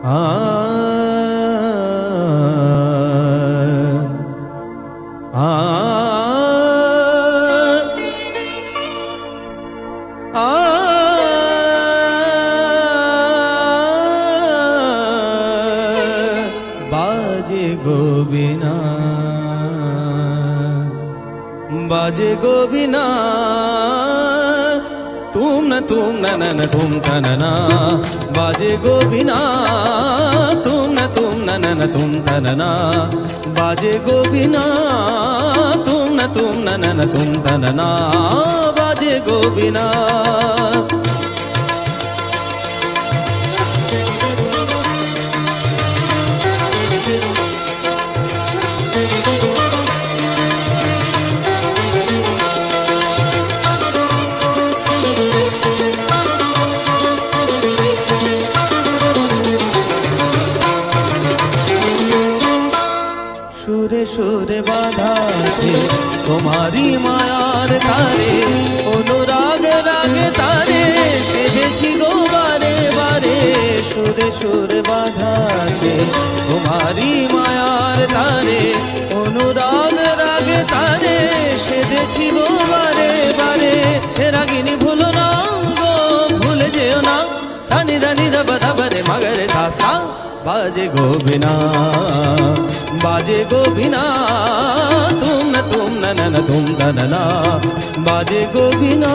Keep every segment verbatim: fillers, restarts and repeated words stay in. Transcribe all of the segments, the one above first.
बाजे गो बीना, बाजे गो बीना, तुम न तुम न न न तुम त न न, बाजे गो बीना, तुम न तुम न न न तुम त न न, बाजे गो बीना, तुम न तुम न न न तुम त न न, बाजे गो बीना। সুরে সুরে বাধা আছে তোমারি মায়ার তারে, অনুরাগ রাগে তারে সেজেছি গো বারে বারে। সুরে সুরে বাধা আছে তোমারি মায়ার তারে, অনুরাগ রাগে তারে সেজেছি গো বারে বারে। হে রাগিনী ভুলো না গো, ভুলে যেও না, ধানি ধানি দাবা দাবারে মাগারে সাসা। बाजे गो बीना, बाजे गो बीना, तुम न तुम न न न तुम न न न, बाजे गो बीना।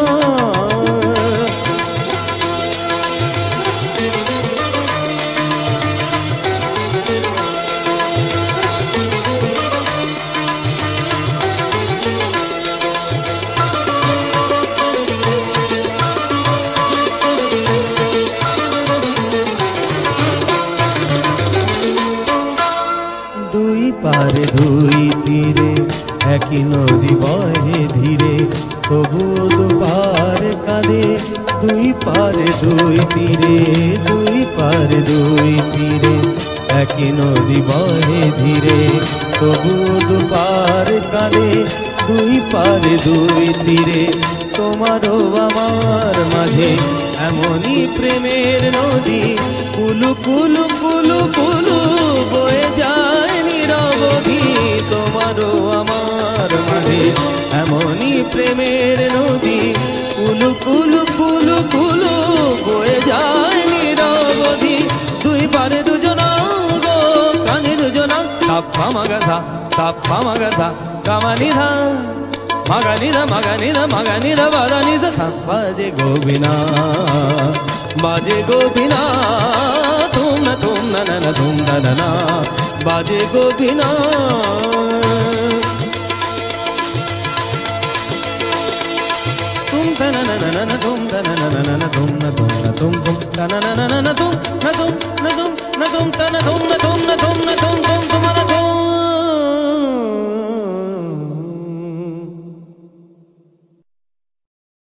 দুই পারে দুই তীরে একই নদী বহে ধীরে, তবুও দুপার কাঁদে। দুই পারে দুই তীরে, দুই পারে দুই তীরে একই নদী বহে ধীরে, তবুও দুপার কাঁদে। দুই পারে দুই তীরে তোমারও আমার মাঝে এমনই প্রেমের নদী, কুলু কুলু কুলু কুলু বয়ে যায় নিরবধি। তোমারও আমার মাঝে এমনই প্রেমের নদী, কুলু কুলু কুলু কুলু বয়ে যায় নিরবধি। দুই পারে দুজনা গো, কানে দুজনা, সাপ্পা মাগাধা সাপ্পা মাগাধা কামানিধা, মাগানিধা মাগানিধা মাগানিধা বাদানিধা সা। बाजे गो बीना, बाजे गो बीना, तुम न तुम न न न तुम न न न, बाजे गो बीना। तुम त न न न न तुम त न न न न तुम न तुम न तुम तुम त न न न न तुम न तुम न तुम न तुम त न तुम न तुम न तुम न तुम।